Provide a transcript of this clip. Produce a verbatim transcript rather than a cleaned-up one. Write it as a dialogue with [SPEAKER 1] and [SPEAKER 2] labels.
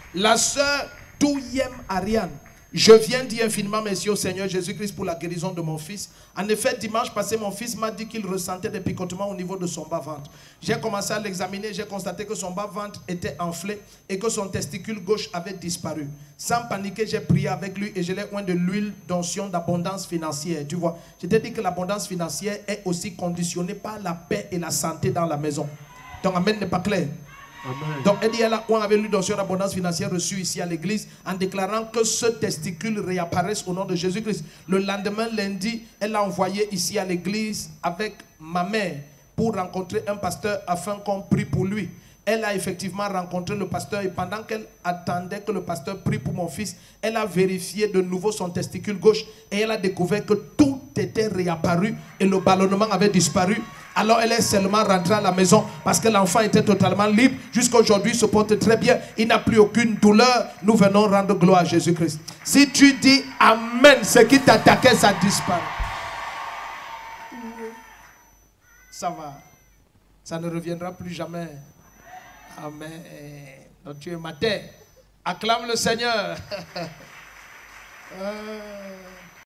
[SPEAKER 1] La sœur Touyem Ariane. Je viens dire infiniment merci au Seigneur Jésus-Christ pour la guérison de mon fils. En effet, dimanche passé, mon fils m'a dit qu'il ressentait des picotements au niveau de son bas-ventre. J'ai commencé à l'examiner, j'ai constaté que son bas-ventre était enflé et que son testicule gauche avait disparu. Sans paniquer, j'ai prié avec lui et je l'ai oint de l'huile d'onction d'abondance financière. Tu vois, je t'ai dit que l'abondance financière est aussi conditionnée par la paix et la santé dans la maison. Donc, amen n'est pas clair. Amen. Donc, elle dit, elle a oint avec l'huile d'onction d'abondance financière reçue ici à l'église en déclarant que ce testicule réapparaisse au nom de Jésus-Christ. Le lendemain, lundi, elle a envoyé ici à l'église avec ma mère pour rencontrer un pasteur afin qu'on prie pour lui. Elle a effectivement rencontré le pasteur et pendant qu'elle attendait que le pasteur prie pour mon fils, elle a vérifié de nouveau son testicule gauche et elle a découvert que tout était réapparu et le ballonnement avait disparu. Alors elle est seulement rentrée à la maison parce que l'enfant était totalement libre. Jusqu'à aujourd'hui, il se porte très bien. Il n'a plus aucune douleur. Nous venons rendre gloire à Jésus-Christ. Si tu dis Amen, ce qui t'attaquait, ça disparaît. Ça va. Ça ne reviendra plus jamais. Amen. Donc tu es ma terre. Acclame le Seigneur. euh...